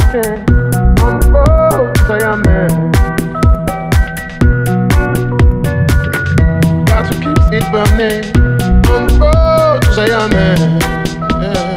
walking on the road to say I'm in. Got to keep it burning on the road to say I'm in. Yeah.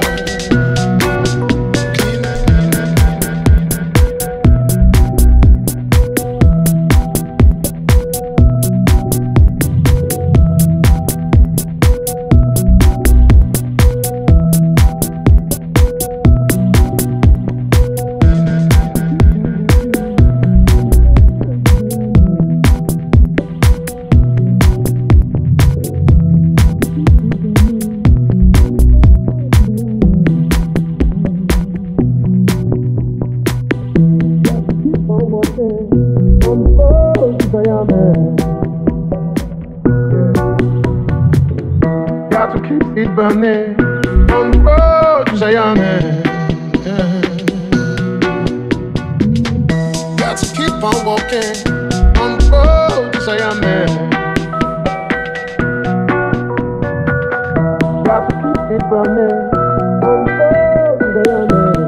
Got to keep it burning on the road to say I'm in. Got to keep on walking on the road to say I'm in. Got to keep it burning on the road to say I'm in.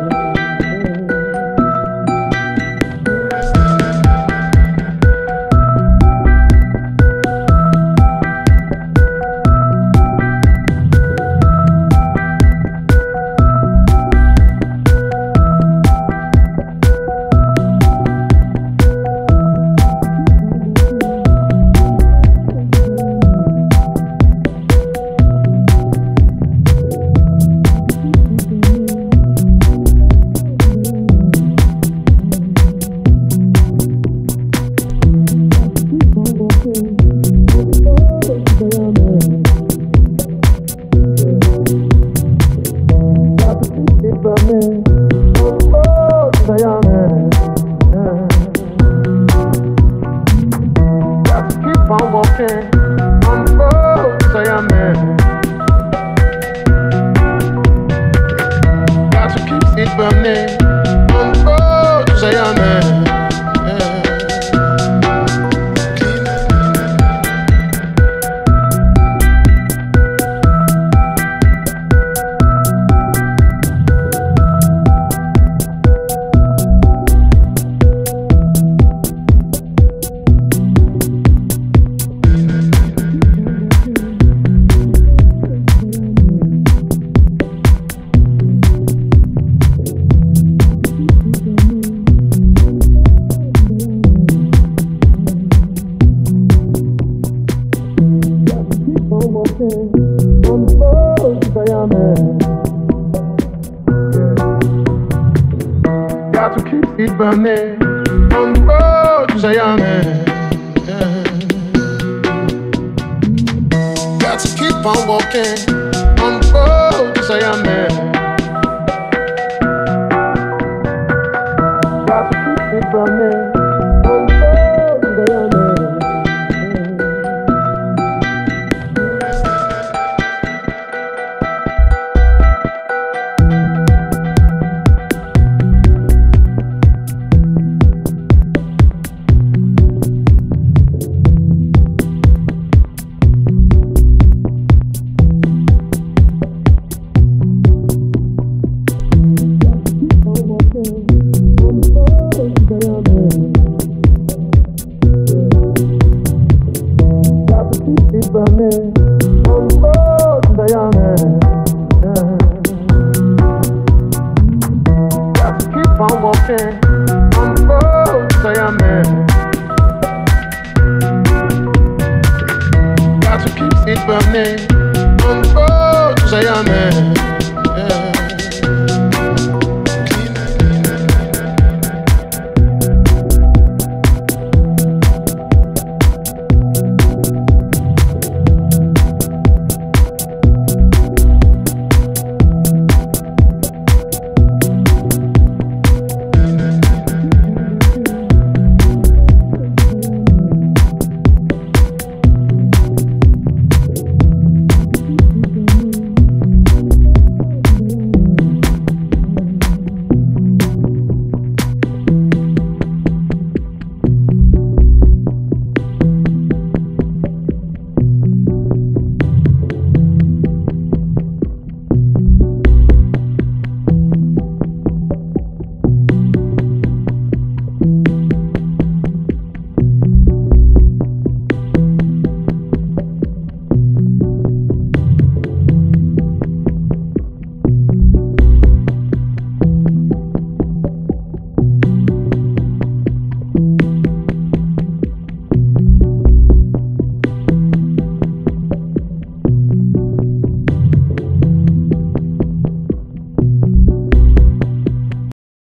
I'm walking on the road to say I'm in. Got to keep it burning on the road to say I'm in. On the road to say I'm in. Got to keep it burning on the road to say I'm in. Got to keep on walking on the road to say I'm in. Got to keep it burning on the road to say I'm in. Burning on the road to say I'm in. Got to keep on walking